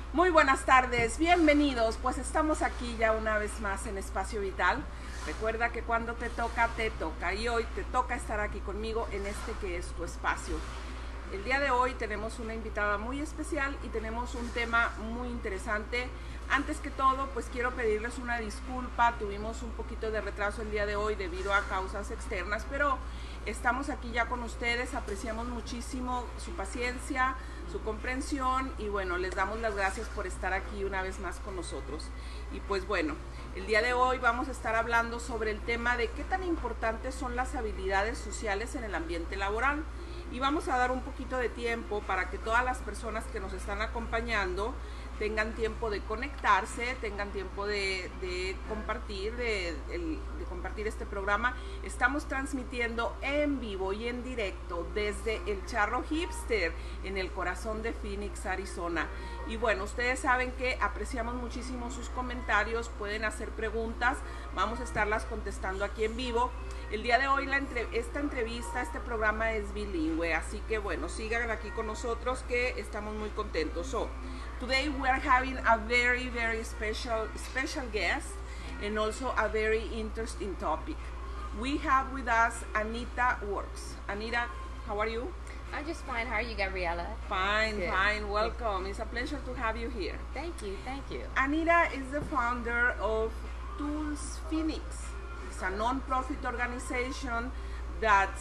Muy buenas tardes, bienvenidos, pues estamos aquí ya una vez más en Espacio Vital. Recuerda que cuando te toca y hoy te toca estar aquí conmigo en este que es tu espacio. El día de hoy tenemos una invitada muy especial y tenemos un tema muy interesante. Antes que todo, pues quiero pedirles una disculpa, tuvimos un poquito de retraso el día de hoy debido a causas externas, pero estamos aquí ya con ustedes, apreciamos muchísimo su paciencia, su comprensión y bueno, les damos las gracias por estar aquí una vez más con nosotros. Y pues bueno, el día de hoy vamos a estar hablando sobre el tema de qué tan importantes son las habilidades sociales en el ambiente laboral. Y vamos a dar un poquito de tiempo para que todas las personas que nos están acompañando tengan tiempo de conectarse, tengan tiempo de compartir, de compartir este programa. Estamos transmitiendo en vivo y en directo desde el Charro Hipster en el corazón de Phoenix, Arizona. Y bueno, ustedes saben que apreciamos muchísimo sus comentarios, pueden hacer preguntas, vamos a estarlas contestando aquí en vivo. El día de hoy esta entrevista, este programa es bilingüe, así que bueno, sigan aquí con nosotros que estamos muy contentos. So, today we are having a very special guest and also a very interesting topic. We have with us Anita Works. Anita, how are you? I'm just fine. How are you, Gabriela? Fine, Good. fine. Welcome. It's a pleasure to have you here. Thank you, thank you. Anita is the founder of Tools Phoenix. It's a non-profit organization that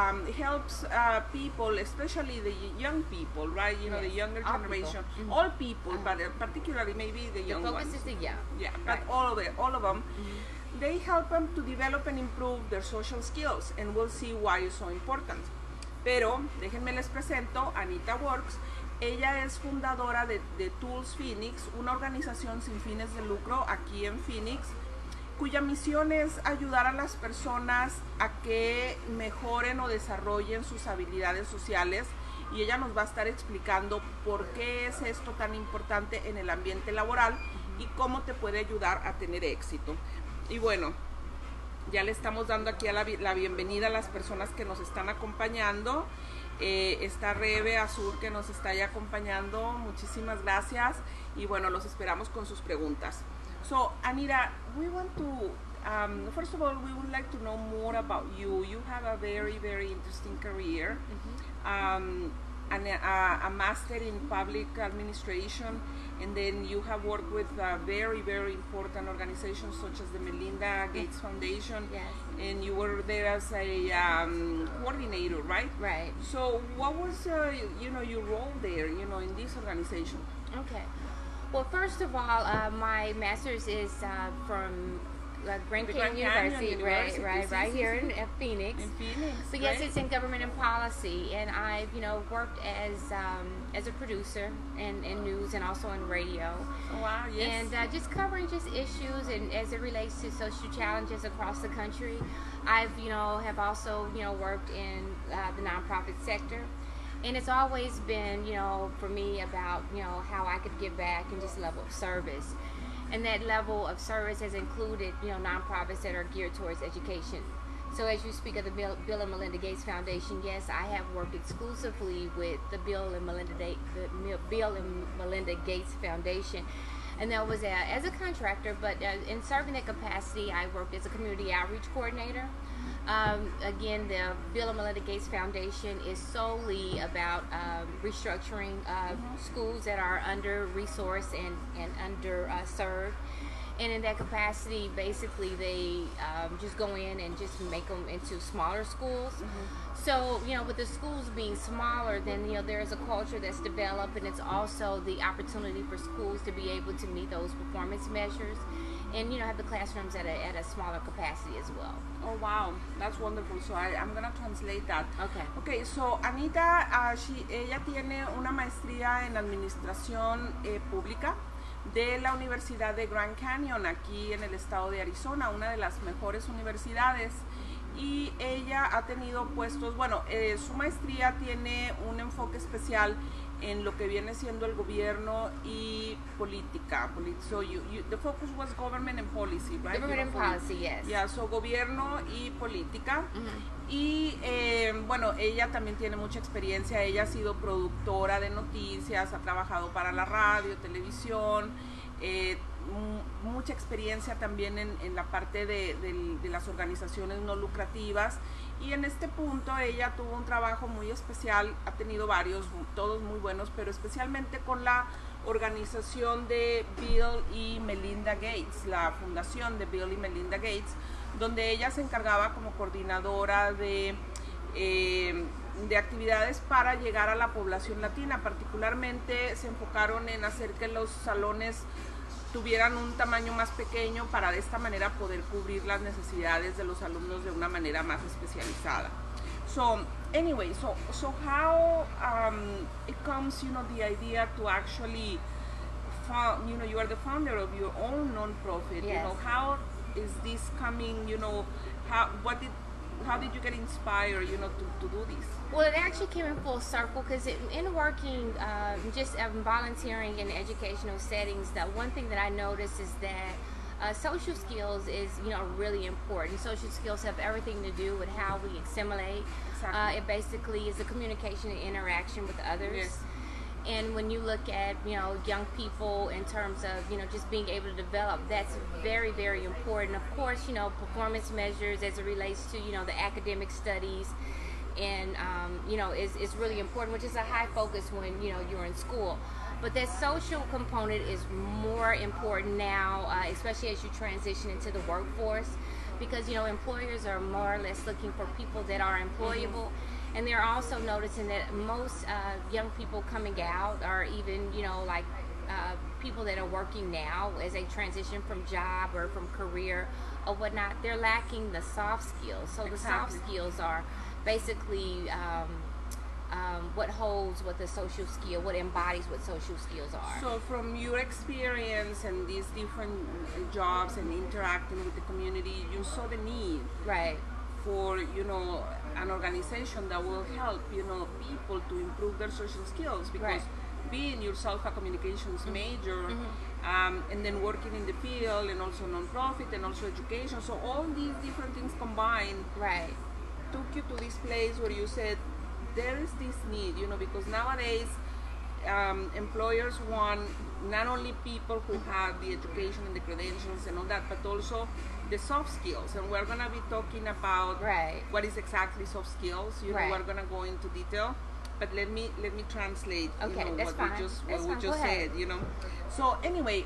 helps people, especially the young people, right? You know, Yes, the younger all generation, people. Mm-hmm. all people, but particularly maybe the young The focus ones. is the young. Yeah, Right. but all of them. Mm-hmm. They help them to develop and improve their social skills, and we'll see why it's so important. Pero déjenme les presento a Anita Works. Ella es fundadora de Tools Phoenix, una organización sin fines de lucro aquí en Phoenix, cuya misión es ayudar a las personas a que mejoren o desarrollen sus habilidades sociales, y ella nos va a estar explicando por qué es esto tan importante en el ambiente laboral y cómo te puede ayudar a tener éxito. Y bueno, ya le estamos dando aquí la bienvenida a las personas que nos están acompañando. Está Rebe Azul que nos está ya acompañando, muchísimas gracias, y bueno, los esperamos con sus preguntas. So, Anita, we want to, first of all, we would like to know more about you. You have a very interesting career, and a master in public administration, and then you have worked with very important organizations such as the Melinda Gates Foundation. Yes. And you were there as a coordinator, right? Right. So what was your role there, in this organization? Okay. Well, first of all, my master's is from Grand Canyon University, right here in Phoenix. In Phoenix. So yes, it's in government and policy, and I've worked as a producer in news and also in radio. Oh, wow, yes. And just covering just issues and as it relates to social challenges across the country. I've have also worked in the nonprofit sector. And it's always been, for me about, how I could give back and just level of service. And that level of service has included, nonprofits that are geared towards education. So as you speak of the Bill and Melinda Gates Foundation, yes, I have worked exclusively with the Bill and Melinda Gates Foundation. And that was as a contractor, but in serving that capacity, I worked as a community outreach coordinator. Again, the Bill and Melinda Gates Foundation is solely about restructuring schools that are under-resourced and under-served. And in that capacity, basically, they just go in and just make them into smaller schools. So, with the schools being smaller, then, there's a culture that's developed, and it's also the opportunity for schools to be able to meet those performance measures and, have the classrooms at a smaller capacity as well. Oh, wow. That's wonderful. So I'm going to translate that. Okay. Okay, so Anita, ella tiene una maestría en administración pública de la Universidad de Grand Canyon, aquí en el estado de Arizona, una de las mejores universidades. Y ella ha tenido puestos, su maestría tiene un enfoque especial en lo que viene siendo el gobierno y política. So the focus was government and policy, right? Government and policy, yes. Yeah, so gobierno y política. Y bueno, ella también tiene mucha experiencia, ella ha sido productora de noticias, ha trabajado para la radio, televisión, mucha experiencia también en la parte de las organizaciones no lucrativas, y en este punto ella tuvo un trabajo muy especial, ha tenido varios, todos muy buenos, pero especialmente con la organización de Bill y Melinda Gates, la fundación de Bill y Melinda Gates, donde ella se encargaba como coordinadora de actividades para llegar a la población latina. Particularmente se enfocaron en hacer que los salones tuvieran un tamaño más pequeño para de esta manera poder cubrir las necesidades de los alumnos de una manera más especializada. So anyway, so how it comes, the idea to actually you are the founder of your own non-profit. Yes. How is this coming? How did you get inspired, to do this? Well, it actually came in full circle because in working, just volunteering in educational settings, that one thing that I noticed is that social skills is, really important. Social skills have everything to do with how we assimilate. Exactly. It basically is a communication and interaction with others. Yes. And when you look at, young people in terms of, just being able to develop, that's very, very important. Of course, performance measures as it relates to, the academic studies and, is really important, which is a high focus when, you're in school. But that social component is more important now, especially as you transition into the workforce, because, employers are more or less looking for people that are employable. Mm-hmm. And they're also noticing that most young people coming out are even, people that are working now as they transition from job or from career or whatnot, they're lacking the soft skills. So Exactly. The soft skills are basically what holds what the social skill, what embodies what social skills are. So from your experience and these different jobs and interacting with the community, you saw the need Right. for, an organization that will help, people to improve their social skills, because Right. being yourself a communications major, Mm-hmm. and then working in the field and also nonprofit and also education, so all these different things combined Right. took you to this place where you said there is this need, because nowadays employers want not only people who have the education and the credentials and all that, but also the soft skills. And we're going to be talking about Right. what is exactly soft skills. Right. We're going to go into detail, but let me translate Okay, that's what fine. we just Go ahead. said. So anyway,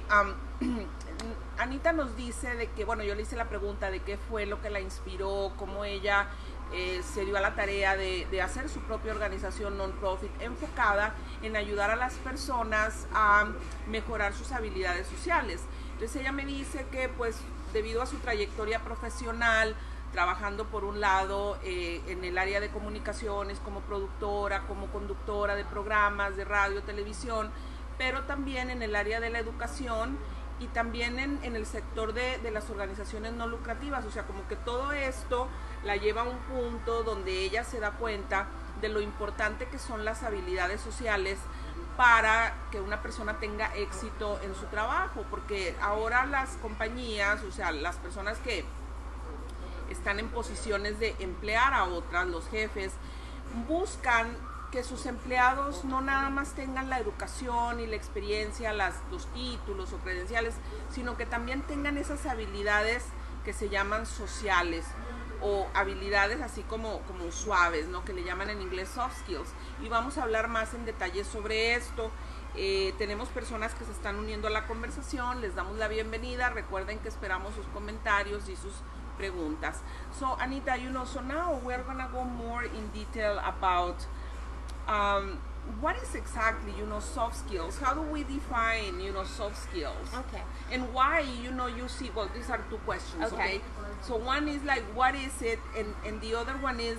Anita nos dice de que, bueno, yo le hice la pregunta de qué fue lo que la inspiró, cómo ella se dio a la tarea de hacer su propia organización non-profit enfocada en ayudar a las personas a mejorar sus habilidades sociales. Entonces ella me dice que, pues, debido a su trayectoria profesional, trabajando por un lado en el área de comunicaciones como productora, como conductora de programas de radio, televisión, pero también en el área de la educación y también en el sector de las organizaciones no lucrativas. O sea, como que todo esto la lleva a un punto donde ella se da cuenta de lo importante que son las habilidades sociales para que una persona tenga éxito en su trabajo, porque ahora las compañías, o sea, las personas que están en posiciones de emplear a otras, los jefes, buscan que sus empleados no nada más tengan la educación y la experiencia, los títulos o credenciales, sino que también tengan esas habilidades que se llaman sociales, o habilidades así como suaves, ¿no? Que le llaman en inglés soft skills. Y vamos a hablar más en detalle sobre esto. Tenemos personas que se están uniendo a la conversación, les damos la bienvenida. Recuerden que esperamos sus comentarios y sus preguntas. So Anita, so now we're gonna go more in detail about what is exactly, soft skills? How do we define, soft skills? Okay. And why, you see, well, these are two questions, okay? So one is like, what is it? And the other one is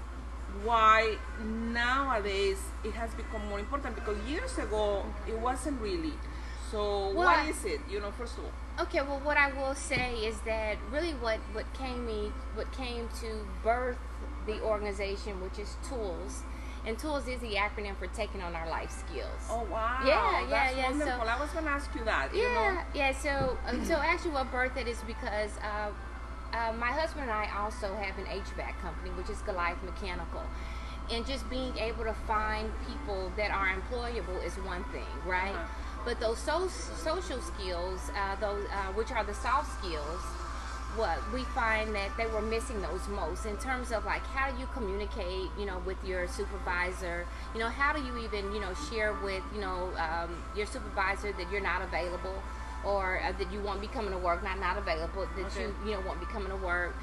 why nowadays it has become more important, because years ago it wasn't really. So what is it, first of all? Okay, well, what I will say is that really what came to birth the organization, which is TOOLS. And TOOLS is the acronym for taking on our life skills. Oh wow! That's wonderful. So, I was going to ask you that. So actually, what birthed it is because my husband and I also have an HVAC company, which is Goliath Mechanical. And just being able to find people that are employable is one thing, right? But those social skills, which are the soft skills, what we find that they were missing those most in terms of like, how do you communicate, with your supervisor? How do you even, share with, your supervisor that you're not available, or that you won't be coming to work, not available, that you won't be coming to work,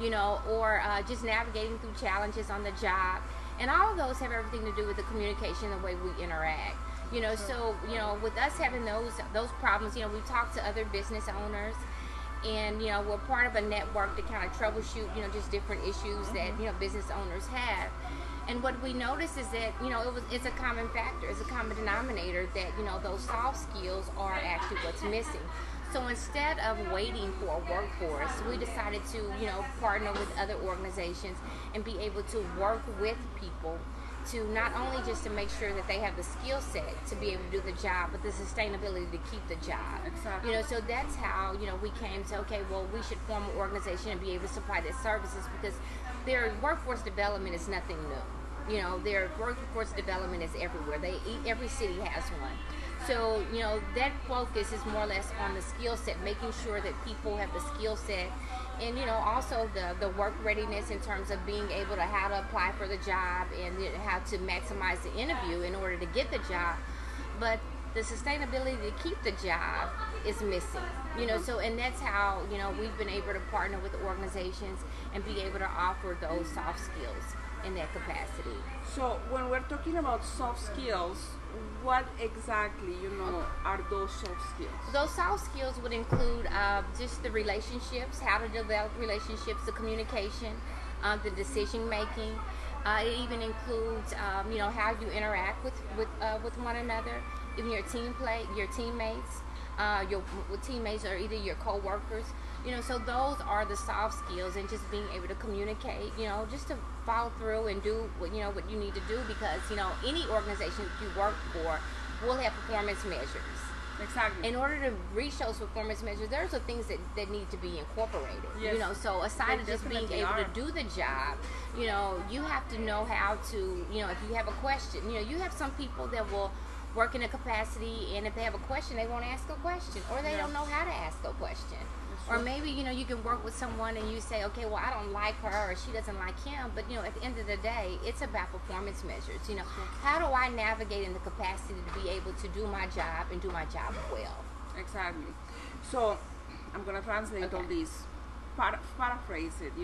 or just navigating through challenges on the job. And all of those have everything to do with the communication, the way we interact. So, with us having those problems, we talk to other business owners, and, we're part of a network to kind of troubleshoot, just different issues that, business owners have. And what we notice is that, it's a common factor, it's a common denominator that, those soft skills are actually what's missing. So instead of waiting for a workforce, we decided to, partner with other organizations and be able to work with people to not only just to make sure that they have the skill set to be able to do the job, but the sustainability to keep the job. Exactly. So that's how, we came to, okay, well, we should form an organization and be able to supply their services, because their workforce development is nothing new. Their workforce development is everywhere. Every city has one. So, that focus is more or less on the skill set, making sure that people have the skill set, and, also the work readiness in terms of being able to how to apply for the job and how to maximize the interview in order to get the job. But the sustainability to keep the job is missing, so, and that's how, we've been able to partner with organizations and be able to offer those soft skills in that capacity. So when we're talking about soft skills, what exactly, are those soft skills? Those soft skills would include just the relationships, how to develop relationships, the communication, the decision making. It even includes, how you interact with one another, even your teammates. Your teammates or either your co-workers, so those are the soft skills, and just being able to communicate, just to follow through and do what you need to do, because any organization that you work for will have performance measures. Exactly. In order to reach those performance measures, there's some things that need to be incorporated. Yes. So aside of just being able to do the job, you have to know how to, if you have a question, you have some people that will work in a capacity, and if they have a question, they won't ask a question, or they don't know how to ask a question. Or maybe, you can work with someone and you say, okay, well, I don't like her, or she doesn't like him, but, at the end of the day, it's about performance measures. How do I navigate in the capacity to be able to do my job and do my job well? Exactly. So, I'm going to translate all these, paraphrase it,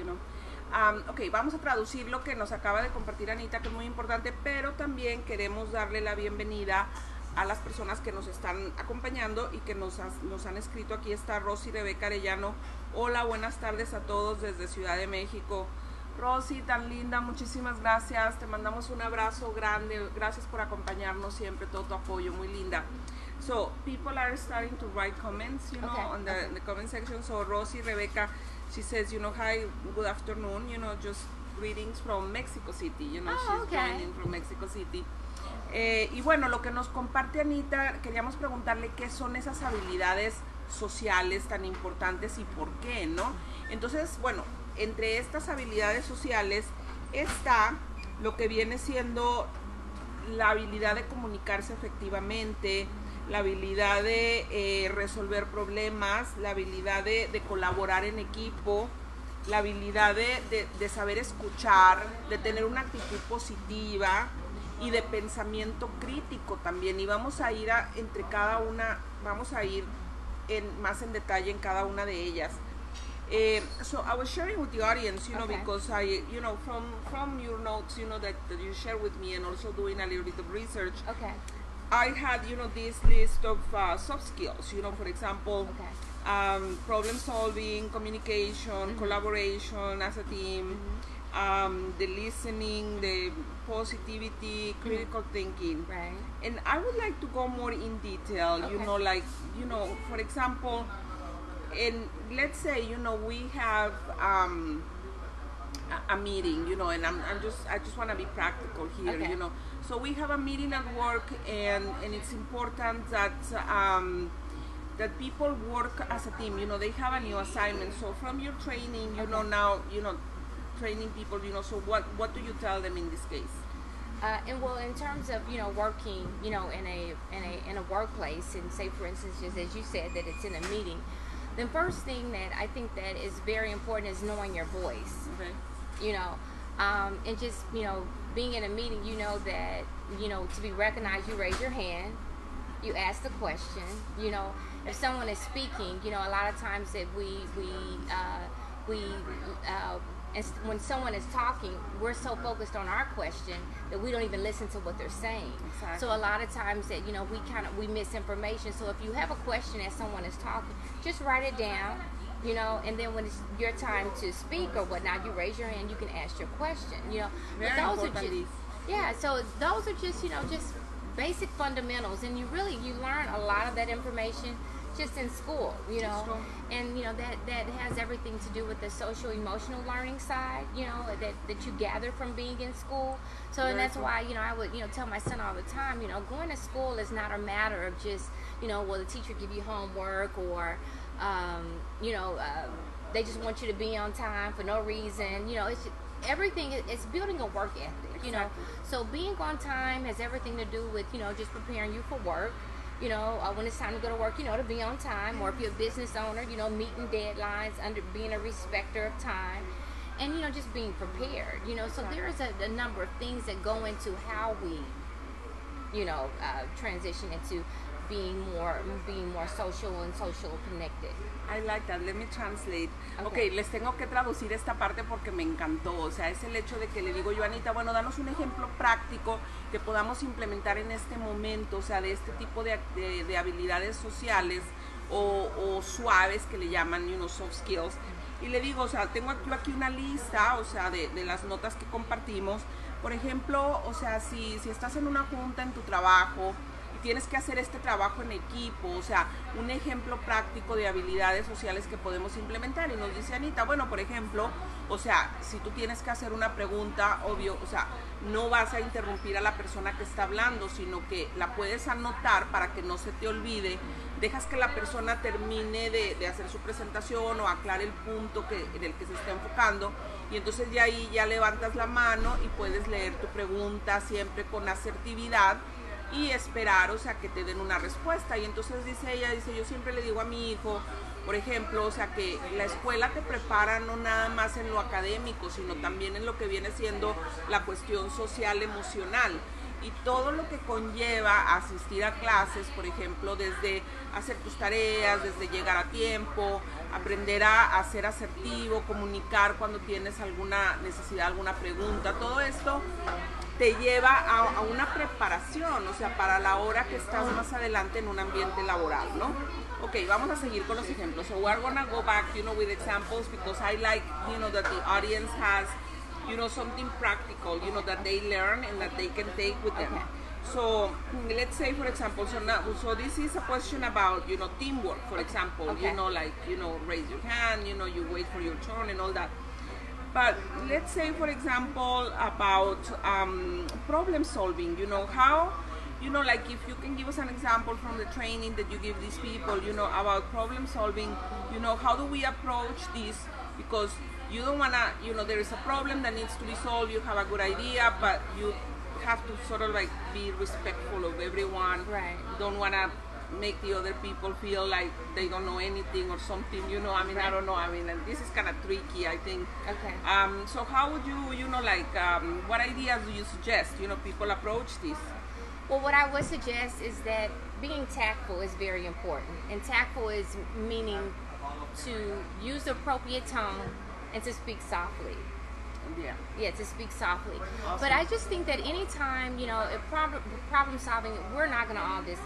Ok, vamos a traducir lo que nos acaba de compartir Anita, que es muy importante, pero también queremos darle la bienvenida a las personas que nos están acompañando y que nos han escrito. Aquí está Rosy Rebeca Arellano. Hola, buenas tardes a todos desde Ciudad de México. Rosy, tan linda, muchísimas gracias. Te mandamos un abrazo grande. Gracias por acompañarnos siempre, todo tu apoyo, muy linda. So, people are starting to write comments, on the comment section. So, Rosy Rebeca, she says, hi, good afternoon, just greetings from Mexico City, she's joining from Mexico City. Y bueno, lo que nos comparte Anita, queríamos preguntarle qué son esas habilidades sociales tan importantes y por qué, ¿no? Entonces, bueno, entre estas habilidades sociales está lo que viene siendo la habilidad de comunicarse efectivamente, la habilidad de resolver problemas, la habilidad de colaborar en equipo, la habilidad de saber escuchar, de tener una actitud positiva y de pensamiento crítico también. Y vamos a ir entre cada una, vamos a ir más en detalle en cada una de ellas. So I was sharing with the audience, because I, from your notes, that you share with me, and also doing a little bit of research. Okay. I had, this list of soft skills, for example, problem solving, communication, collaboration as a team, the listening, the positivity, critical thinking. Right. And I would like to go more in detail, for example, and let's say, we have a meeting, and I just want to be practical here, So we have a meeting at work, and it's important that that people work as a team. You know, they have a new assignment. So from your training, you know, now, you know, training people, you know, so what do you tell them in this case? And well, in terms of, you know, working, you know, in a workplace, and say for instance, just as you said, that it's in a meeting, the first thing that I think that is very important is knowing your voice. Okay. You know, and just, you know, being in a meeting, you know that, you know, to be recognized, you raise your hand, you ask the question. You know, if someone is speaking, you know, a lot of times that and when someone is talking, we're so focused on our question that we don't even listen to what they're saying. Exactly. So a lot of times that, you know, we miss information. So if you have a question as someone is talking, just write it down, you know, and then when it's your time to speak or whatnot, you raise your hand, you can ask your question, you know. Very but those important. are just, yeah, so those are just, you know, just basic fundamentals, and you learn a lot of that information just in school, you know, and you know that has everything to do with the social emotional learning side, you know, that you gather from being in school. So and that's why, you know, I would, you know, tell my son all the time, you know, going to school is not a matter of just, you know, will the teacher give you homework, or you know, they just want you to be on time for no reason. You know, it's everything. It's building a work ethic, you know. So being on time has everything to do with, you know, just preparing you for work. You know, when it's time to go to work, you know, to be on time, or if you're a business owner, you know, meeting deadlines, being a respecter of time, and, you know, just being prepared, you know. So there is a number of things that go into how we, you know, transition into being more social and social connected. I like that. Let me translate. Okay, les tengo que traducir esta parte porque me encantó. O sea, es el hecho de que le digo yo, Anita, bueno, danos un ejemplo práctico que podamos implementar en este momento, o sea, de este tipo de habilidades sociales o suaves que le llaman, you know, soft skills. Y le digo, o sea, tengo yo aquí una lista, o sea, de las notas que compartimos. Por ejemplo, o sea, si estás en una junta en tu trabajo, tienes que hacer este trabajo en equipo, o sea, un ejemplo práctico de habilidades sociales que podemos implementar. Y nos dice Anita, bueno, por ejemplo, o sea, si tú tienes que hacer una pregunta, obvio, o sea, no vas a interrumpir a la persona que está hablando, sino que la puedes anotar para que no se te olvide, dejas que la persona termine de hacer su presentación o aclare el punto en el que se está enfocando, y entonces de ahí ya levantas la mano y puedes leer tu pregunta siempre con asertividad y esperar, o sea, que te den una respuesta. Y entonces dice ella, yo siempre le digo a mi hijo, por ejemplo, o sea, que la escuela te prepara no nada más en lo académico, sino también en lo que viene siendo la cuestión social, emocional, y todo lo que conlleva asistir a clases, por ejemplo, desde hacer tus tareas, desde llegar a tiempo, aprender a ser asertivo, comunicar cuando tienes alguna necesidad, alguna pregunta, todo esto te lleva a una preparación, o sea, para la hora que estás más adelante en un ambiente laboral, ¿no? Ok, vamos a seguir con los ejemplos. So we're gonna go back, you know, with examples, because I like, you know, that the audience has, you know, something practical, you know, that they learn and that they can take with them. So let's say, for example, so this is a question about, you know, teamwork, for example, you know, like, you know, raise your hand, you know, you wait for your turn and all that. But let's say, for example, about problem solving, you know, how, you know, like if you can give us an example from the training that you give these people, you know, about problem solving, you know, how do we approach this? Because you don't want to, you know, there is a problem that needs to be solved, you have a good idea, but you have to sort of like be respectful of everyone. Right. You don't want to make the other people feel like they don't know anything or something, you know. I mean, I don't know. I mean, and this is kind of tricky, I think. Okay. So how would you, you know, like, what ideas do you suggest, you know, people approach this? Well, what I would suggest is that being tactful is very important. And tactful is meaning to use the appropriate tone and to speak softly. Yeah, to speak softly. Awesome. But I just think that anytime, you know, if problem solving, we're not gonna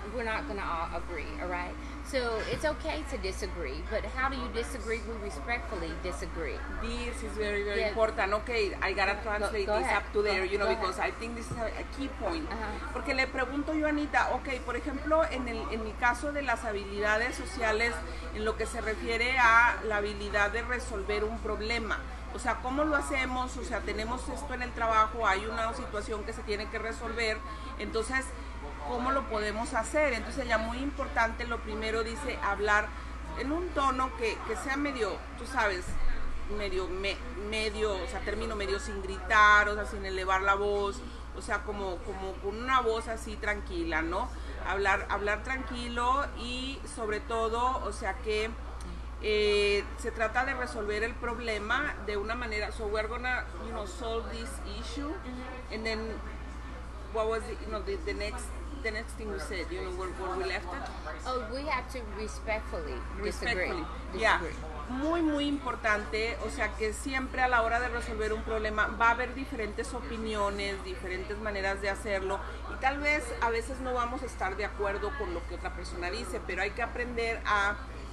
all agree, all right? So it's okay to disagree, but how do you disagree? We respectfully disagree. This is very, very important. Okay, I gotta translate go this ahead. up to there, you know, Go because ahead. I think this is a key point. Porque le pregunto yo a Anita, okay, por ejemplo, en mi caso de las habilidades sociales, en lo que se refiere a la habilidad de resolver un problema. O sea, ¿cómo lo hacemos? O sea, tenemos esto en el trabajo, hay una situación que se tiene que resolver, entonces, cómo lo podemos hacer. Entonces ya muy importante, lo primero dice hablar en un tono que sea medio, tú sabes, medio, o sea, término medio sin gritar, o sea, sin elevar la voz, o sea, como con una voz así tranquila, ¿no? Hablar tranquilo y sobre todo, o sea, que se trata de resolver el problema de una manera. So we're gonna, solve this issue, and then what was it, the next thing we said, where we left it? Oh, we have to respectfully disagree. Yeah. Muy importante, o sea que siempre a la hora de resolver un problema va a haber diferentes opiniones, diferentes maneras de hacerlo, y tal vez a veces no vamos a estar de acuerdo con lo que otra persona dice, pero hay que aprender a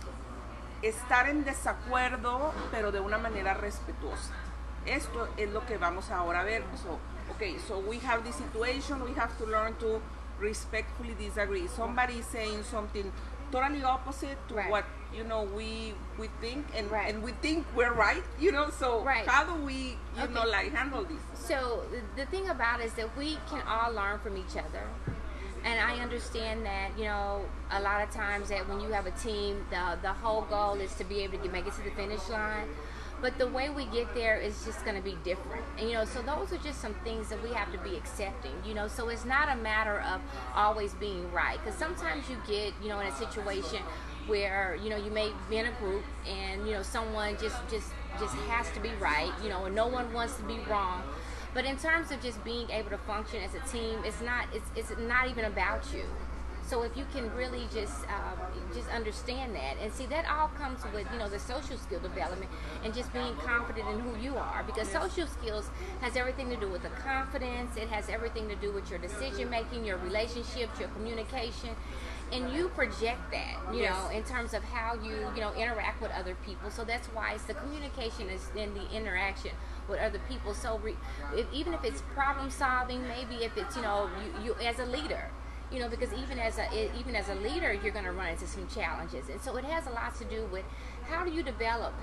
estar en desacuerdo, pero de una manera respetuosa. Esto es lo que vamos ahora a ver. So we have this situation, we have to learn to respectfully disagree. Somebody is saying something totally opposite to what we think, and we think we're right, so how do we handle this? So the thing about it is that we can all learn from each other, and I understand that a lot of times that when you have a team, the whole goal is to be able to make it to the finish line. But the way we get there is just going to be different. And, so those are just some things that we have to be accepting, So it's not a matter of always being right. Because sometimes you get, in a situation where, you may be in a group and, someone just has to be right, and no one wants to be wrong. But in terms of just being able to function as a team, it's not even about you. So if you can really just understand that, and see, that all comes with the social skill development and just being confident in who you are, because social skills has everything to do with the confidence. It has everything to do with your decision making, your relationships, your communication, and you project that in terms of how you interact with other people. So that's why it's the communication is in the interaction with other people. So even if it's problem solving, maybe if it's you as a leader. Because even as a leader, you're going to run into some challenges, and so it has a lot to do with how do you develop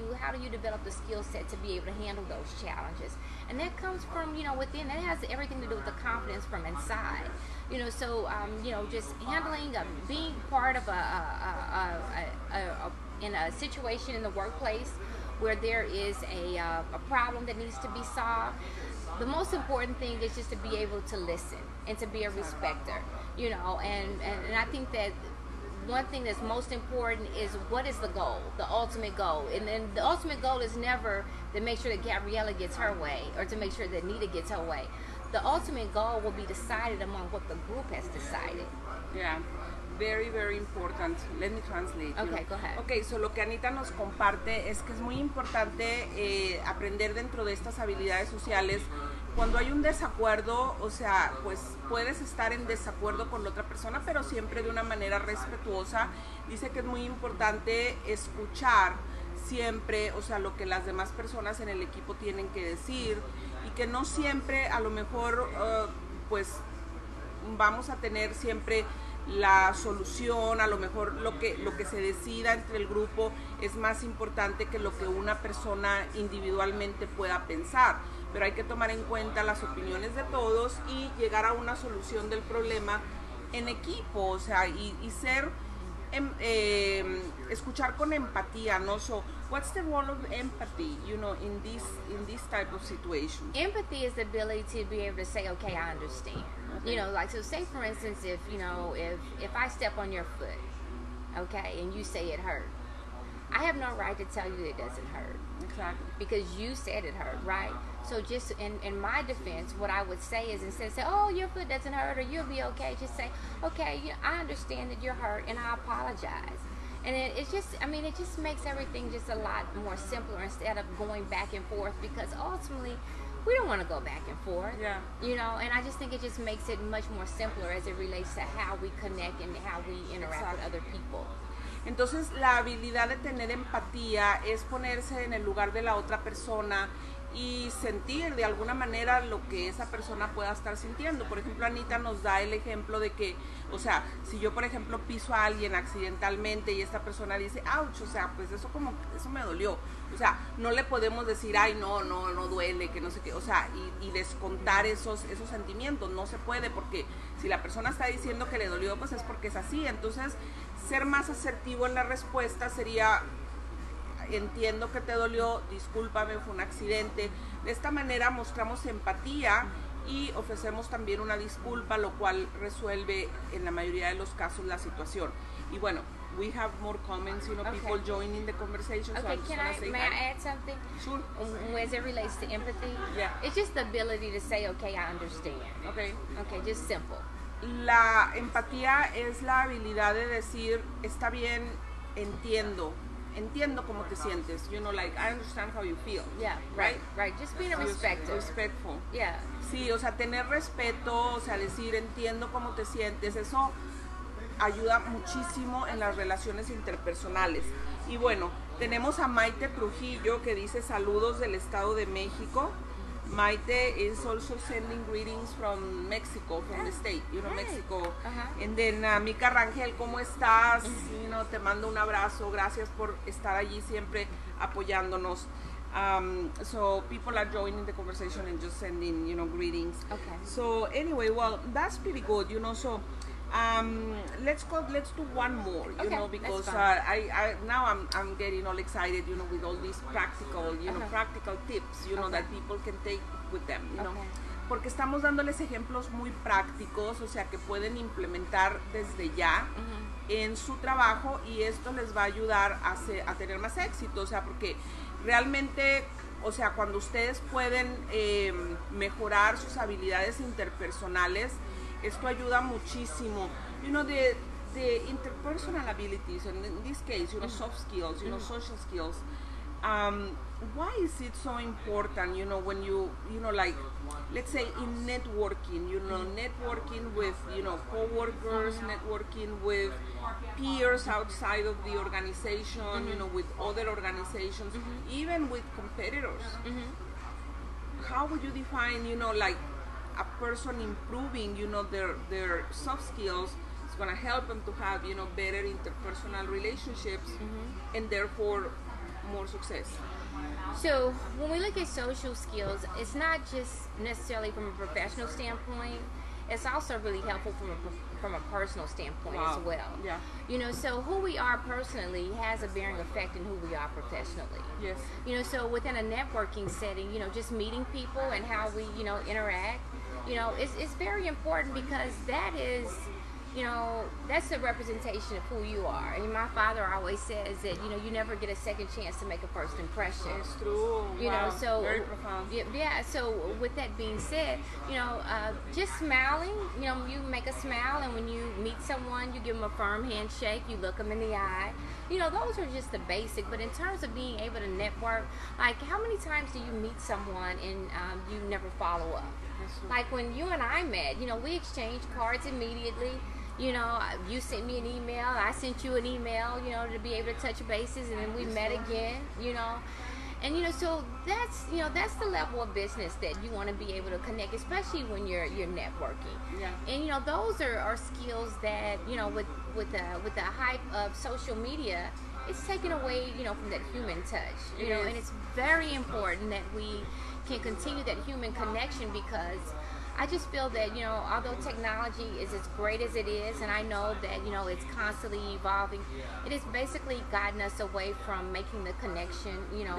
the skill set to be able to handle those challenges, and that comes from within. That has everything to do with the confidence from inside. So just handling, being part of in a situation in the workplace where there is a problem that needs to be solved. The most important thing is just to be able to listen and to be a respecter, and I think that one thing that's most important is what is the goal, the ultimate goal. And then the ultimate goal is never to make sure that Gabriella gets her way or to make sure that Nita gets her way. The ultimate goal will be decided among what the group has decided. Yeah. Very, very important. Let me translate. Okay, go ahead. Okay, so lo que Anita nos comparte es que es muy importante aprender dentro de estas habilidades sociales. Cuando hay un desacuerdo, o sea, pues puedes estar en desacuerdo con la otra persona, pero siempre de una manera respetuosa. Dice que es muy importante escuchar siempre, o sea, lo que las demás personas en el equipo tienen que decir, y que no siempre, a lo mejor, pues vamos a tener siempre la solución. A lo mejor lo que se decida entre el grupo es más importante que lo que una persona individualmente pueda pensar, pero hay que tomar en cuenta las opiniones de todos y llegar a una solución del problema en equipo, o sea, y ser escuchar con empatía, ¿no? So, what's the role of empathy, in this type of situation? Empathy is the ability to be able to say, okay, I understand. Okay. Like, so say for instance, if I step on your foot, okay, and you say it hurt, I have no right to tell you it doesn't hurt. Exactly. Because you said it hurt, right? So just in my defense, what I would say is, instead of saying, oh, your foot doesn't hurt or you'll be okay, just say, okay, I understand that you're hurt and I apologize. And it just makes everything just a lot more simpler instead of going back and forth, because ultimately we don't want to go back and forth. Yeah. And I just think it just makes it much more simpler as it relates to how we connect and how we interact with other people. Entonces, la habilidad de tener empatía es ponerse en el lugar de la otra persona y sentir de alguna manera lo que esa persona pueda estar sintiendo. Por ejemplo, Anita nos da el ejemplo de que, o sea, si yo por ejemplo piso a alguien accidentalmente y esta persona dice, ouch, o sea, pues eso me dolió. O sea, no le podemos decir, ay, no duele, que no sé qué, o sea, y descontar esos sentimientos. No se puede, porque si la persona está diciendo que le dolió, pues es porque es así. Entonces, ser más asertivo en la respuesta sería: entiendo que te dolió, discúlpame, fue un accidente. De esta manera mostramos empatía y ofrecemos también una disculpa, lo cual resuelve en la mayoría de los casos la situación. Y bueno, we have more comments, people joining the conversation. Okay, So may I add something? Sure. As it relates to empathy, Yeah. It's just the ability to say, okay, I understand. Okay. Okay, just simple. La empatía es la habilidad de decir, está bien, entiendo cómo te sientes, like, I understand how you feel. Yeah, right. Just being respectful. Yeah. Sí, o sea, tener respeto, o sea, decir, entiendo cómo te sientes, eso ayuda muchísimo en las relaciones interpersonales. Y bueno, tenemos a Maite Trujillo, que dice saludos del Estado de México. Maite is also sending greetings from Mexico, from the state, Mexico. And then Mica Rangel, ¿cómo estás? Te mando un abrazo, gracias por estar allí siempre apoyándonos. So people are joining the conversation and just sending, greetings. Okay. So anyway, well, that's pretty good, so let's do one more, because now I'm getting all excited, with all these practical, practical tips, that people can take with them, porque estamos dándoles ejemplos muy prácticos, o sea, que pueden implementar desde ya en su trabajo, y esto les va a ayudar a tener más éxito, o sea, porque realmente, o sea, cuando ustedes pueden mejorar sus habilidades interpersonales, esto ayuda muchísimo. The interpersonal abilities, and in this case, soft skills, social skills. Why is it so important, when you, like, let's say in networking, networking with, co-workers, networking with peers outside of the organization, with other organizations, even with competitors. How would you define, like, a person improving, their soft skills is going to help them to have, better interpersonal relationships, and therefore more success? So when we look at social skills, it's not just necessarily from a professional standpoint. It's also really helpful from a personal standpoint as well. Yeah. So who we are personally has a bearing effect in who we are professionally. Yes. So within a networking setting, just meeting people and how we, interact, it's very important, because that is, that's the representation of who you are. And my father always says that, you never get a second chance to make a first impression. It's true. So very profound. Yeah. So with that being said, just smiling, you make a smile, and when you meet someone, you give them a firm handshake, you look them in the eye. Those are just the basic. But in terms of being able to network, like, how many times do you meet someone and you never follow up? Like when you and I met, we exchanged cards immediately. You sent me an email, I sent you an email, to be able to touch bases, and then we met again, And so that's the level of business that you want to be able to connect, especially when you're networking. Yeah. And those are skills that with the hype of social media, it's taken away from that human touch. And it's very important that we can continue that human connection, because I just feel that, although technology is as great as it is, and I know that, it's constantly evolving, it has basically gotten us away from making the connection,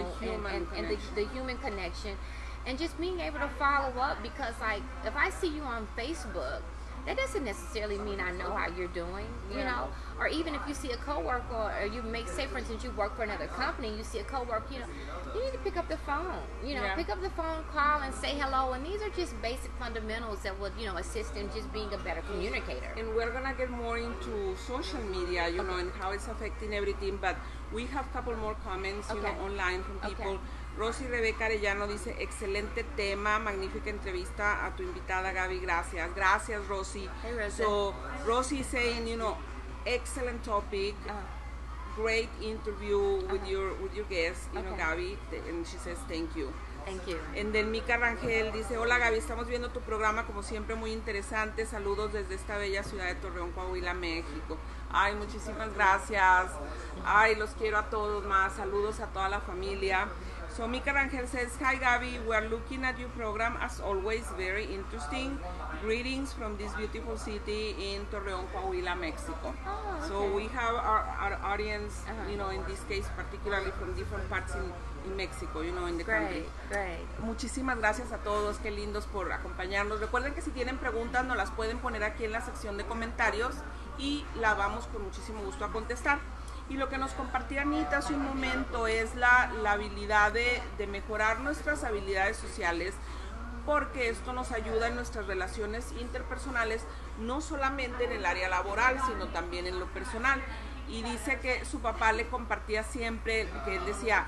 the human connection, and just being able to follow up, because, like, if I see you on Facebook, that doesn't necessarily mean I know how you're doing, or even if you see a coworker, or you say, for instance, you work for another company, you see a coworker, you need to pick up the phone, pick up the phone, call, and say hello. And these are just basic fundamentals that would, assist in just being a better communicator. And we're gonna get more into social media, and how it's affecting everything. But we have a couple more comments, online from people. Okay. Rosy Rebeca Arellano dice, excelente tema, magnífica entrevista a tu invitada Gaby, gracias. Gracias, Rosy. Hey, Rosy. So, Rosy is saying, excellent topic, great interview with your guest, Gaby, and she says thank you. Thank you. And then Mica Rangel dice, hola Gaby, estamos viendo tu programa como siempre muy interesante, saludos desde esta bella ciudad de Torreón, Coahuila, México. Ay, muchísimas gracias. Ay, los quiero a todos más, saludos a toda la familia. So Mica Rangel says, hi Gaby, we are looking at your program as always, very interesting. Greetings from this beautiful city in Torreón, Coahuila, Mexico. Oh, okay. So we have our audience, you know, in this case particularly from different parts in Mexico, you know, in the country. Great. Muchísimas gracias a todos, qué lindos por acompañarnos. Recuerden que si tienen preguntas nos las pueden poner aquí en la sección de comentarios y la vamos con muchísimo gusto a contestar. Y lo que nos compartía Anita hace un momento es la habilidad de mejorar nuestras habilidades sociales, porque esto nos ayuda en nuestras relaciones interpersonales, no solamente en el área laboral, sino también en lo personal. Y dice que su papá le compartía siempre, que él decía,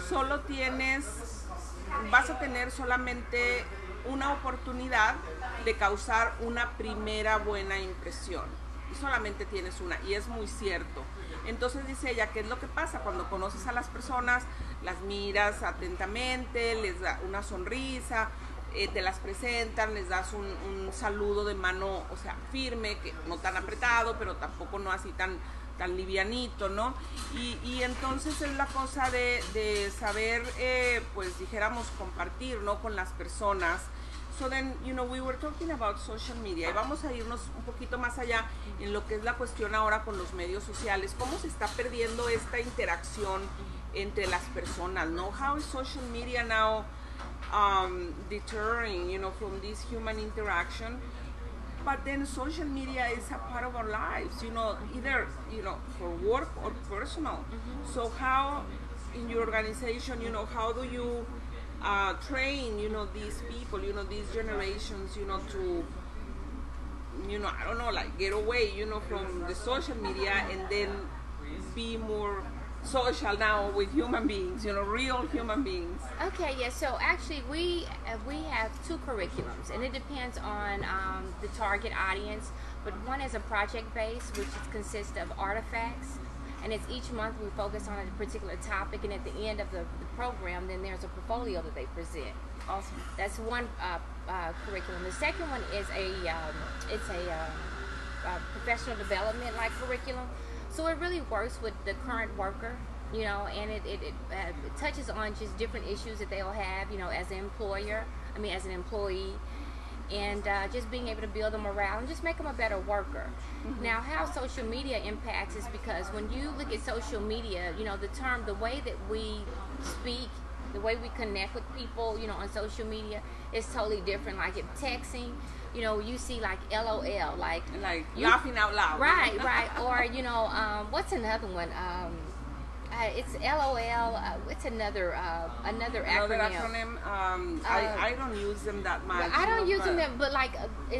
vas a tener solamente una oportunidad de causar una primera buena impresión. Y solamente tienes una, y es muy cierto. Entonces dice ella, ¿qué es lo que pasa? Cuando conoces a las personas, las miras atentamente, les da una sonrisa, te las presentan, les das un saludo de mano, o sea, firme, que no tan apretado, pero tampoco no así tan livianito, ¿no? Y entonces es la cosa de saber, pues dijéramos, compartir, ¿no? Con las personas. So then, you know, we were talking about social media y vamos a irnos un poquito más allá en lo que es la cuestión ahora con los medios sociales. ¿Cómo se está perdiendo esta interacción entre las personas, no? How is social media now deterring, you know, from this human interaction? But then social media is a part of our lives, you know, either, you know, for work or personal. So how, in your organization, you know, how do you train, you know, these people, you know, these generations, you know, to, you know, I don't know, like get away, you know, from the social media and then be more social now with human beings, you know, real human beings? Okay, yeah, so actually we have two curriculums, and it depends on the target audience, but one is a project base, which consists of artifacts, and it's each month we focus on a particular topic, and at the end of the program, then there's a portfolio that they present. Awesome. That's one curriculum. The second one is it's a professional development like curriculum. So it really works with the current worker, you know, and it touches on just different issues that they'll have, you know, as an employer, as an employee, and just being able to build them morale and just make them a better worker. Mm-hmm. Now, how social media impacts is because when you look at social media, you know, the way that we speak, the way we connect with people, you know, on social media is totally different. Like if texting, you know, you see like LOL, like laughing out loud. Right. Or, you know, what's another one? It's LOL. It's another acronym. I don't use them that much. I don't use them, but like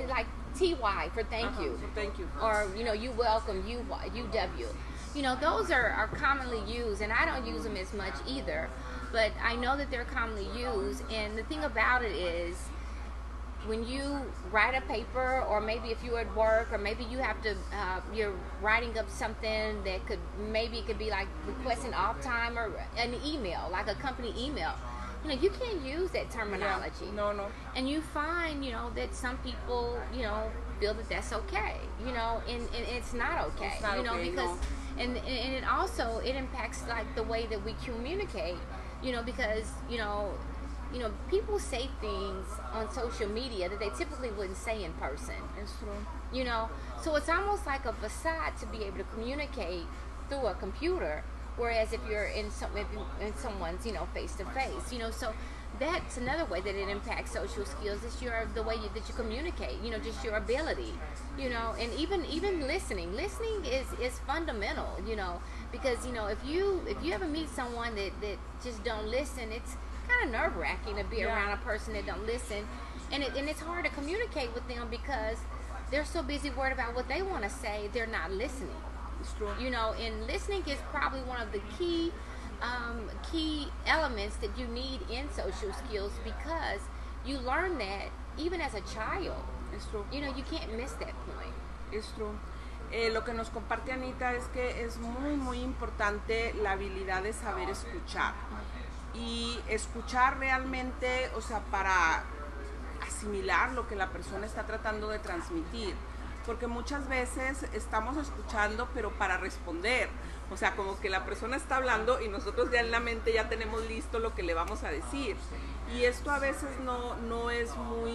TY for thank you. So thank you. Or, you know, you welcome, UW. You know, those are commonly used, and I don't use them as much either. But I know that they're commonly used, and the thing about it is, when you write a paper, or maybe if you're at work, or maybe you have to, you're writing up something that it could be like requesting off time, or an email, like a company email. You know, you can't use that terminology. Yeah. No. And you find, you know, that some people, you know, feel that that's okay, you know, and it's not okay. It's not you know, okay, because, no. and it also, it impacts like the way that we communicate, you know, because, you know, people say things on social media that they typically wouldn't say in person. It's true. You know, so it's almost like a facade to be able to communicate through a computer, whereas if you're in someone's, you know, face to face, you know, so that's another way that it impacts social skills. Is the way that you communicate, you know, just your ability, you know, and even listening. Listening is fundamental, you know, because, you know, if you ever meet someone that just don't listen, it's kind of nerve-wracking to be around a person that don't listen, and it's hard to communicate with them because they're so busy worried about what they want to say, they're not listening. It's true. You know, and listening is probably one of the key elements that you need in social skills, because you learn that even as a child. It's true. You know, you can't miss that point. It's true. Lo que nos comparte Anita es que es muy, muy importante la habilidad de saber escuchar. y escuchar realmente, o sea, para asimilar lo que la persona está tratando de transmitir, porque muchas veces estamos escuchando pero para responder, o sea, como que la persona está hablando y nosotros ya en la mente ya tenemos listo lo que le vamos a decir, y esto a veces no es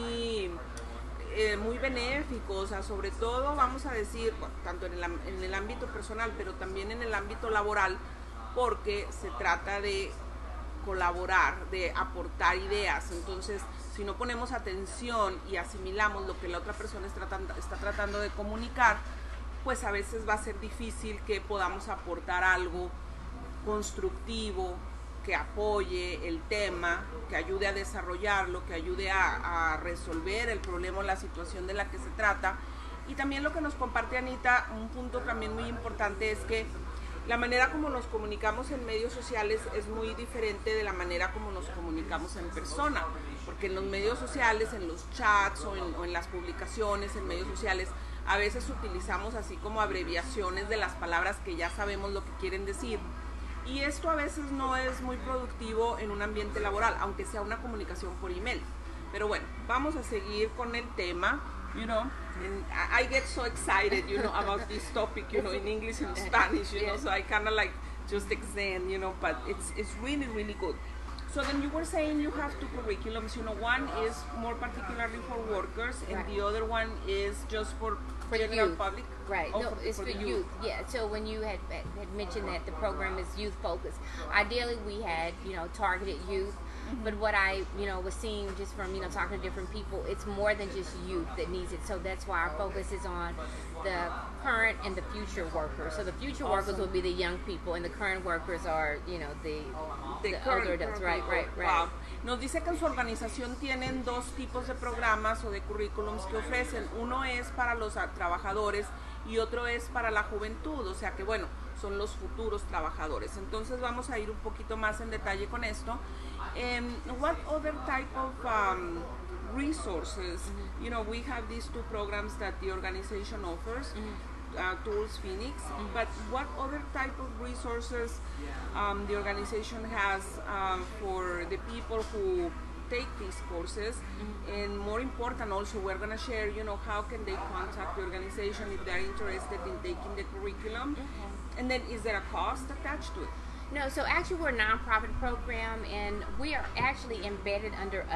muy benéfico, o sea, sobre todo vamos a decir, tanto en el ámbito personal, pero también en el ámbito laboral, porque se trata de colaborar, de aportar ideas. Entonces, si no ponemos atención y asimilamos lo que la otra persona está tratando de comunicar, pues a veces va a ser difícil que podamos aportar algo constructivo, que apoye el tema, que ayude a desarrollarlo, que ayude a resolver el problema o la situación de la que se trata. Y también lo que nos comparte Anita, un punto también muy importante, es que la manera como nos comunicamos en medios sociales es muy diferente de la manera como nos comunicamos en persona, porque en los medios sociales, en los chats o en las publicaciones en medios sociales, a veces utilizamos así como abreviaciones de las palabras que ya sabemos lo que quieren decir, y esto a veces no es muy productivo en un ambiente laboral, aunque sea una comunicación por email. Pero bueno, vamos a seguir con el tema. You know, and I get so excited, you know, about this topic, you know, in English and Spanish, you know, so I kind of like just extend, you know, but it's really, really good. So then you were saying you have two curriculums, you know, one is more particularly for workers, and the other one is just for general youth. public? Right, no, it's for youth. Yeah, so when you had mentioned that the program is youth focused, ideally we had, you know, targeted youth. But what I, you know, was seeing just from, you know, talking to different people, it's more than just youth that needs it. So that's why our focus is on the current and the future workers. So the future workers will be the young people, and the current workers are, you know, the older adults. Right. Wow. Nos dice que en su organización tienen dos tipos de programas o de currículums que ofrecen. Uno es para los trabajadores y otro es para la juventud, o sea que bueno, son los futuros trabajadores. Entonces vamos a ir un poquito más en detalle con esto. What other type of resources, you know, we have these two programs that the organization offers, Tools Phoenix, but what other type of resources the organization has for the people who take these courses, and more important also, we're going to share, you know, how can they contact the organization if they're interested in taking the curriculum, and then is there a cost attached to it? No, so actually we're a nonprofit program, and we are actually embedded under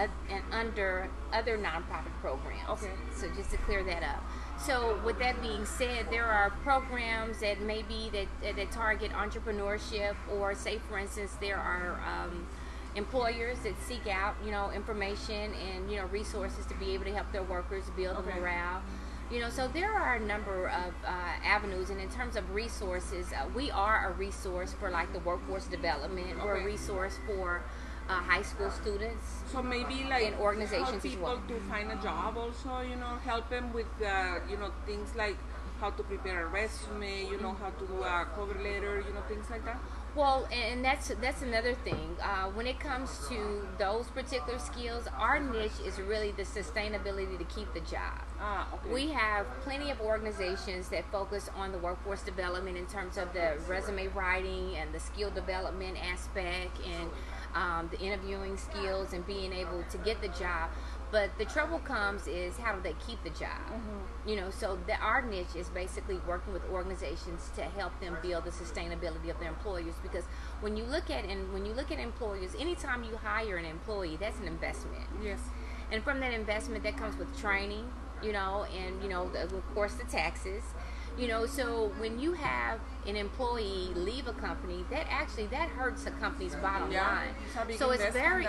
other nonprofit programs. Okay. So just to clear that up. So with that being said, there are programs that maybe that target entrepreneurship, or say for instance there are employers that seek out, you know, information and, you know, resources to be able to help their workers build the morale. You know, so there are a number of avenues, and in terms of resources, we are a resource for like the workforce development. We're a resource for high school students. So maybe like and organizations help people as well. to find a job also, you know, help them with, you know, things like how to prepare a resume, you know, how to do a cover letter, you know, things like that. Well, and that's another thing. When it comes to those particular skills, our niche is really the sustainability to keep the job. Okay. We have plenty of organizations that focus on the workforce development in terms of the resume writing and the skill development aspect, and the interviewing skills and being able to get the job. But the trouble comes is how do they keep the job? You know, so our niche is basically working with organizations to help them build the sustainability of their employers. Because when you look at employers, anytime you hire an employee, that's an investment. Yes. And from that investment, that comes with training, you know, and, you know, of course the taxes. You know, so when you have an employee leave a company, that hurts the company's bottom line. So it's very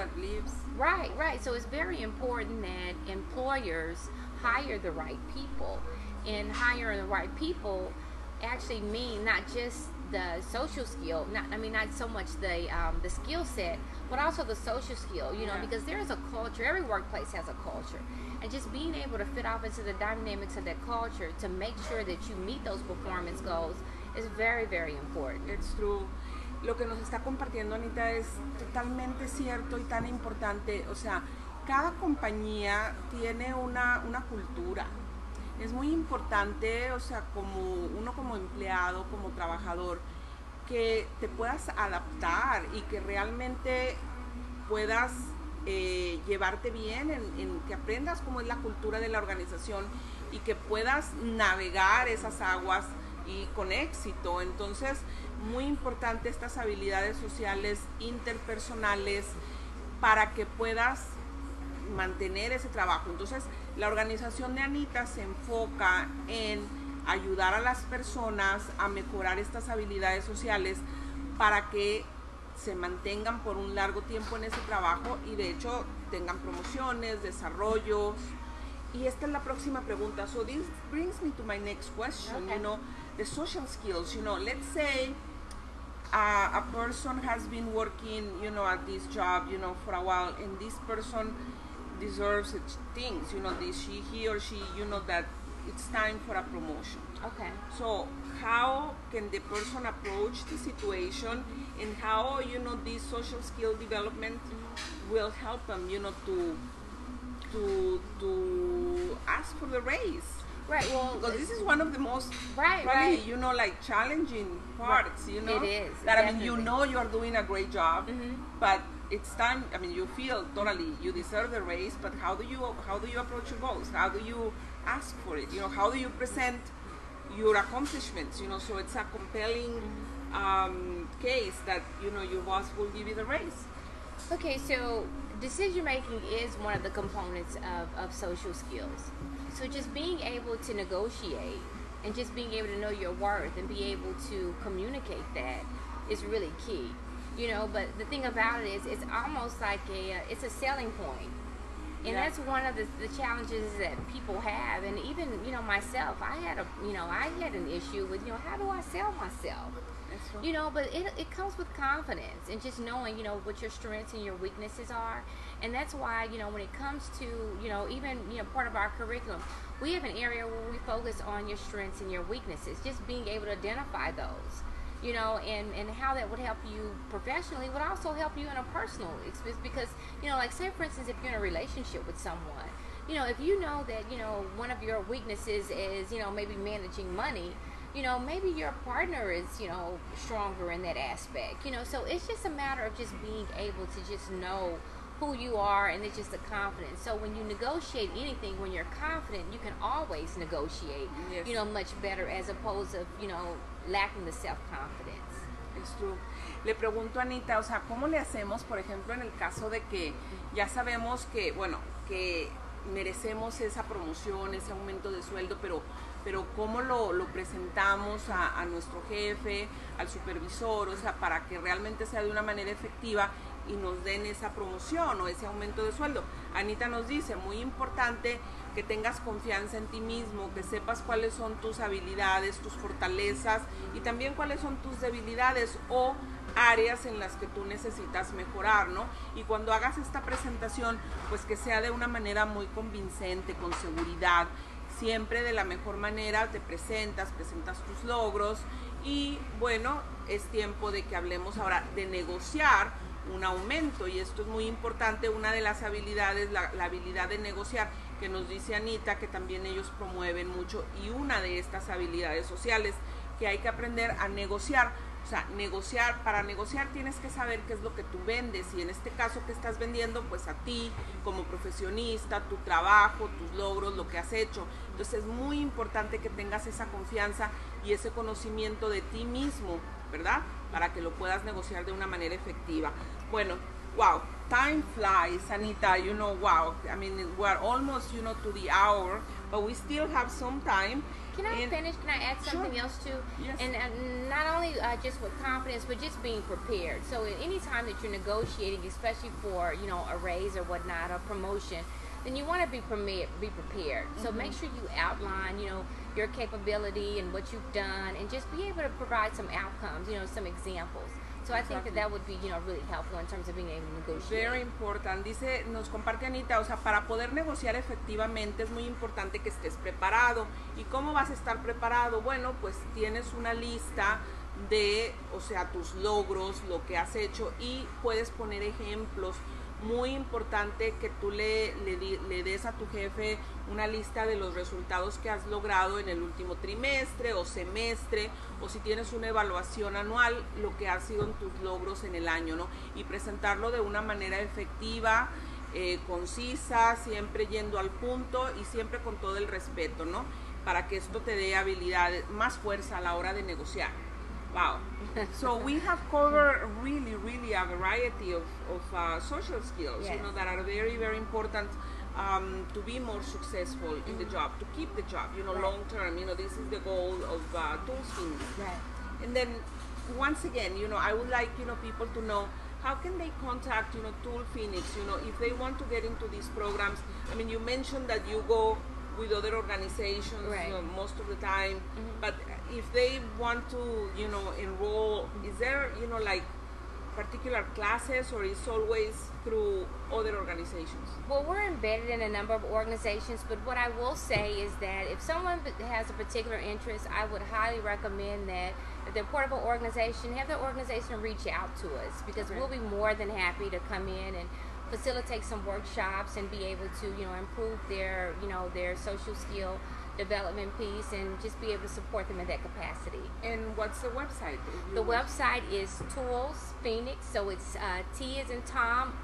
right. So it's very important that employers hire the right people, and hiring the right people actually mean not just the social skill, not so much the skill set, but also the social skill. You know, because there is a culture. Every workplace has a culture. And just being able to fit off into the dynamics of that culture to make sure that you meet those performance goals is very, very important. It's true. Lo que nos está compartiendo Anita es totalmente cierto y tan importante. O sea, cada compañía tiene una cultura. Es muy importante, o sea, como uno como empleado, como trabajador, que te puedas adaptar y que realmente puedas llevarte bien, en que aprendas cómo es la cultura de la organización y que puedas navegar esas aguas y con éxito. Entonces, muy importante estas habilidades sociales interpersonales para que puedas mantener ese trabajo. Entonces, la organización de Anita se enfoca en ayudar a las personas a mejorar estas habilidades sociales para que se mantengan por un largo tiempo en ese trabajo y de hecho tengan promociones, desarrollos. Y esta es la próxima pregunta. So this brings me to my next question. Okay. You know, the social skills. You know, let's say a person has been working, you know, at this job, you know, for a while, and this person deserves things. You know, he or she, you know, that it's time for a promotion. Okay. So how can the person approach the situation, and how, you know, this social skill development will help them, you know, to ask for the raise? Right. Well, Because this is one of the most Right, probably, right. you know, like challenging parts. You know, It is, that I mean, you definitely. know, you are doing a great job, but it's time. I mean, you feel totally you deserve the raise, but how do you approach your goals? How do you ask for it? You know, how do you present your accomplishments? You know, so it's a compelling case that, you know, your boss will give you the raise. Okay, so decision making is one of the components of social skills. So just being able to negotiate and just being able to know your worth and be able to communicate that is really key. You know, but the thing about it is it's almost like it's a selling point. And Yeah. that's one of the challenges that people have. And even, you know, myself, I had an issue with, you know, how do I sell myself? That's true. You know, but it comes with confidence and just knowing, you know, what your strengths and your weaknesses are. And that's why, you know, when it comes to, you know, even, you know, part of our curriculum, we have an area where we focus on your strengths and your weaknesses, just being able to identify those, you know, and how that would help you professionally would also help you in a personal experience. Because, you know, like say, for instance, if you're in a relationship with someone, you know, if you know that, you know, one of your weaknesses is, you know, maybe managing money, you know, maybe your partner is, you know, stronger in that aspect, you know, so it's just a matter of just being able to just know who you are, and it's just the confidence. So when you negotiate anything, when you're confident, you can always negotiate, Yes. you know, much better as opposed to, you know, lacking the self-confidence. It's true. Le pregunto a Anita, o sea, ¿cómo le hacemos, por ejemplo, en el caso de que ya sabemos que, bueno, que merecemos esa promoción, ese aumento de sueldo, pero cómo lo presentamos a nuestro jefe, al supervisor, o sea, para que realmente sea de una manera efectiva y nos den esa promoción o ese aumento de sueldo? Anita nos dice, muy importante que tengas confianza en ti mismo, que sepas cuáles son tus habilidades, tus fortalezas y también cuáles son tus debilidades o áreas en las que tú necesitas mejorar, ¿no? Y cuando hagas esta presentación, pues que sea de una manera muy convincente, con seguridad, siempre de la mejor manera te presentas tus logros y bueno, es tiempo de que hablemos ahora de negociar un aumento, y esto es muy importante. Una de las habilidades, la habilidad de negociar, que nos dice Anita que también ellos promueven mucho, y una de estas habilidades sociales que hay que aprender a negociar. O sea, para negociar tienes que saber qué es lo que tú vendes, y en este caso que estás vendiendo, pues a ti como profesionista, tu trabajo, tus logros, lo que has hecho. Entonces es muy importante que tengas esa confianza y ese conocimiento de ti mismo, ¿verdad? Para que lo puedas negociar de una manera efectiva. Bueno, wow, time flies, Anita, you know, wow. I mean, we're almost, you know, to the hour, but we still have some time. Can I finish? Can I add something else too? Yes. And not only just with confidence, but just being prepared. So at any time that you're negotiating, especially for, you know, a raise or whatnot, or promotion, then you want to be prepared. So make sure you outline, you know, your capability and what you've done, and just be able to provide some outcomes, you know, some examples. So I think that would be, you know, really helpful in terms of being able to negotiate. Very important. Dice, nos comparte Anita, o sea, para poder negociar efectivamente es muy importante que estés preparado. ¿Y cómo vas a estar preparado? Bueno, pues tienes una lista de, o sea, tus logros, lo que has hecho, y puedes poner ejemplos muy importante que tú le des a tu jefe una lista de los resultados que has logrado en el último trimestre o semestre, o si tienes una evaluación anual, lo que han sido tus logros en el año, ¿no? Y presentarlo de una manera efectiva, concisa, siempre yendo al punto y siempre con todo el respeto, ¿no? Para que esto te dé habilidades, más fuerza a la hora de negociar. Wow. So we have covered really a variety of social skills, yes. you know, that are very, very important to be more successful in the job, to keep the job, you know, right. long term. You know, this is the goal of Tools Phoenix. Right. And then, once again, you know, I would like, you know, people to know how can they contact, you know, Tool Phoenix, you know, if they want to get into these programs. I mean, you mentioned that you go with other organizations, right. you know, most of the time, but if they want to, you know, enroll, is there, you know, like particular classes, or is always through other organizations? Well, we're embedded in a number of organizations, but what I will say is that if someone has a particular interest, I would highly recommend that if they're part of an organization, have the organization reach out to us, because we'll be more than happy to come in and facilitate some workshops and be able to, you know, improve their, you know, their social skill development piece and just be able to support them in that capacity. And what's the website? The website is Tools Phoenix, so it's T as in Tom,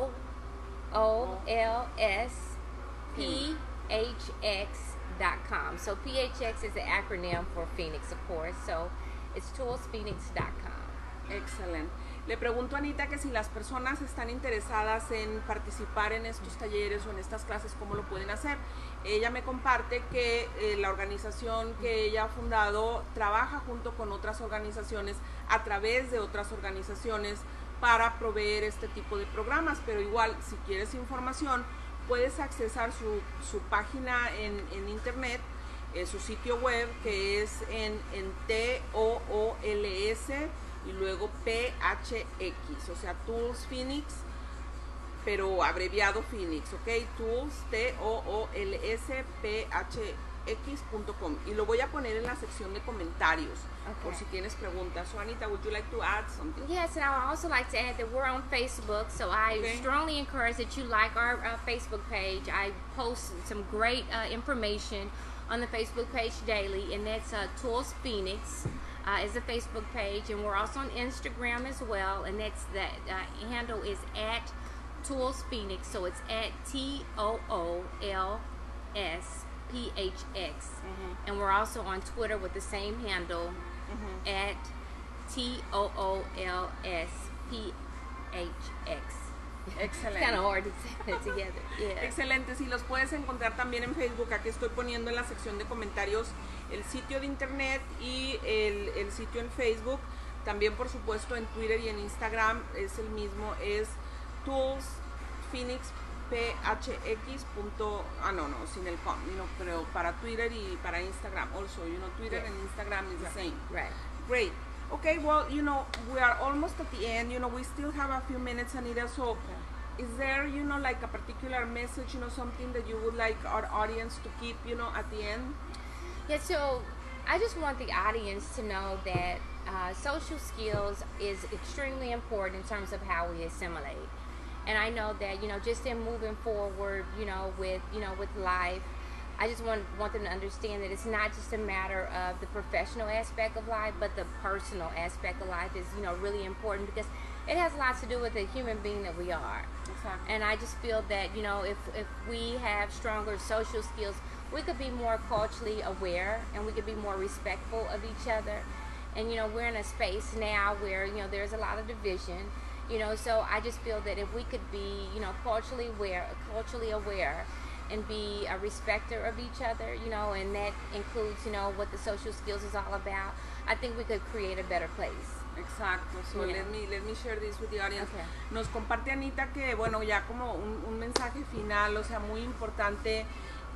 OOLSPHX.com. So PHX is the acronym for Phoenix, of course, so it's toolsphoenix.com. Excellent. Le pregunto a Anita que si las personas están interesadas en participar en estos talleres o en estas clases, ¿cómo lo pueden hacer? Ella me comparte que la organización que ella ha fundado trabaja junto con otras organizaciones, a través de otras organizaciones, para proveer este tipo de programas, pero igual, si quieres información, puedes accesar su página en internet, su sitio web, que es en TOOLS y luego PHX, o sea, Tools Phoenix, pero abreviado Phoenix, ¿ok? Tools, TOOLSPHX.com, y lo voy a poner en la sección de comentarios, por si tienes preguntas. So, Anita, would you like to add something? Yes, and I would also like to add that we're on Facebook, so I strongly encourage that you like our Facebook page. I post some great information on the Facebook page daily, and that's Tools Phoenix. Is the Facebook page, and we're also on Instagram as well, and that's that handle is at Tools Phoenix, so it's at TOOLSPHX, and we're also on Twitter with the same handle at TOOLSPHX. Excelente. It's kind of hard to say it together. Yeah. Excelente, si los puedes encontrar también en Facebook. Aquí estoy poniendo en la sección de comentarios el sitio de internet y el sitio en Facebook. También, por supuesto, en Twitter y en Instagram es el mismo, es Tools Phoenix PHX. Sin el com, pero para Twitter y para Instagram also, Twitter and Instagram is the same. Right. Great. Okay, well, we are almost at the end. We still have a few minutes, Anita. So, is there, like a particular message, something that you would like our audience to keep, at the end? Yeah, so I just want the audience to know that social skills is extremely important in terms of how we assimilate. And I know that, just in moving forward, with life, I just want them to understand that it's not just a matter of the professional aspect of life, but the personal aspect of life is, really important, because it has lots to do with the human being that we are. Exactly. And I just feel that, if we have stronger social skills, we could be more culturally aware, and we could be more respectful of each other. And, we're in a space now where, there's a lot of division, so I just feel that if we could be, culturally aware, and be a respecter of each other, and that includes, what the social skills is all about, I think we could create a better place. Exacto. So let me share this with the audience. Okay. Nos comparte Anita que, bueno, ya como un mensaje final, o sea, muy importante,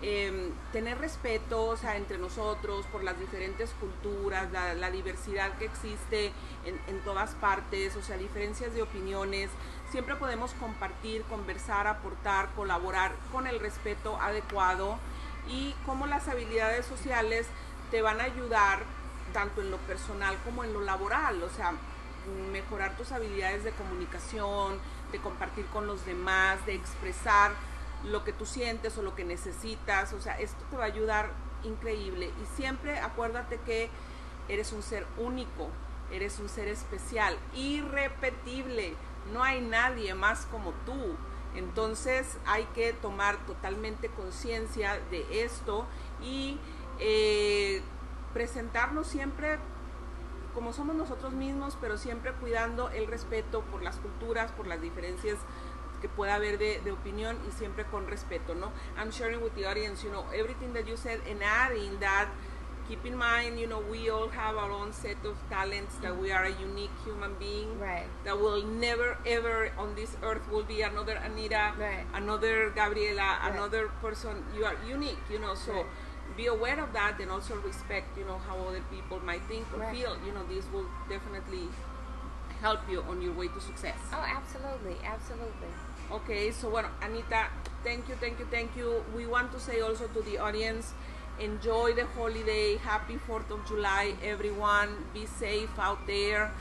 tener respeto, o sea, entre nosotros, por las diferentes culturas, la diversidad que existe en todas partes, o sea, diferencias de opiniones. Siempre podemos compartir, conversar, aportar, colaborar con el respeto adecuado, y cómo las habilidades sociales te van a ayudar tanto en lo personal como en lo laboral. O sea, mejorar tus habilidades de comunicación, de compartir con los demás, de expresar lo que tú sientes o lo que necesitas. O sea, esto te va a ayudar increíble. Y siempre acuérdate que eres un ser único, eres un ser especial, irrepetible. No hay nadie más como tú. Entonces hay que tomar totalmente conciencia de esto y presentarnos siempre como somos nosotros mismos, pero siempre cuidando el respeto por las culturas, por las diferencias que pueda haber de opinión, y siempre con respeto, ¿no? I'm sharing with the audience, you know, everything that you said, and adding that, keep in mind, you know, we all have our own set of talents, that we are a unique human being, Right. that will never ever on this earth will be another Anita, Right. another Gabriela, Right. another person. You are unique, you know, so Right. be aware of that, and also respect, you know, how other people might think or Right. feel. You know, this will definitely help you on your way to success. Oh, absolutely, absolutely. Okay, so bueno, Anita, thank you. We want to say also to the audience, enjoy the holiday. Happy 4th of July, everyone. Be safe out there.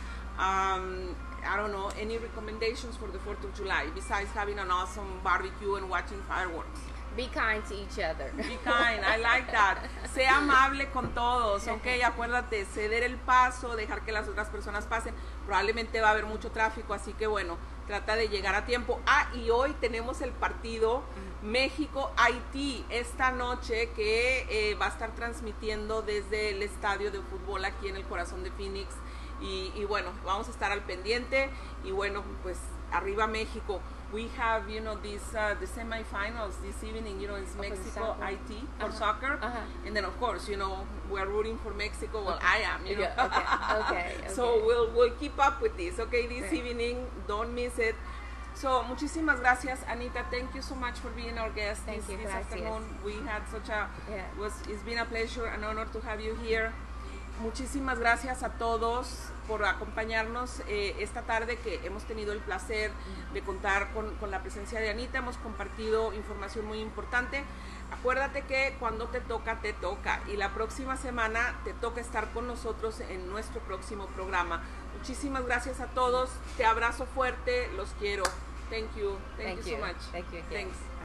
I don't know, any recommendations for the 4th of July besides having an awesome barbecue and watching fireworks? Be kind to each other. Be kind, I like that. Sé amable con todos, ok, acuérdate, ceder el paso, dejar que las otras personas pasen. Probablemente va a haber mucho tráfico, así que bueno, trata de llegar a tiempo. Ah, y hoy tenemos el partido México-Haití esta noche, que va a estar transmitiendo desde el estadio de fútbol aquí en el corazón de Phoenix. Y bueno, vamos a estar al pendiente. Y bueno, pues arriba México. We have, you know, this the semifinals this evening, you know, it's Mexico Haiti for soccer, and then of course, you know, we're rooting for Mexico. Well, I am, you know. Yeah, okay. So we'll keep up with this, okay? This evening, don't miss it. So muchísimas gracias, Anita. Thank you so much for being our guest this afternoon. We had such a it's been a pleasure, an honor to have you here. Muchísimas gracias a todos por acompañarnos esta tarde, que hemos tenido el placer de contar con la presencia de Anita. Hemos compartido información muy importante. Acuérdate que cuando te toca, y la próxima semana te toca estar con nosotros en nuestro próximo programa. Muchísimas gracias a todos. Te abrazo fuerte, los quiero. Thank you so much. Thank you. Thanks.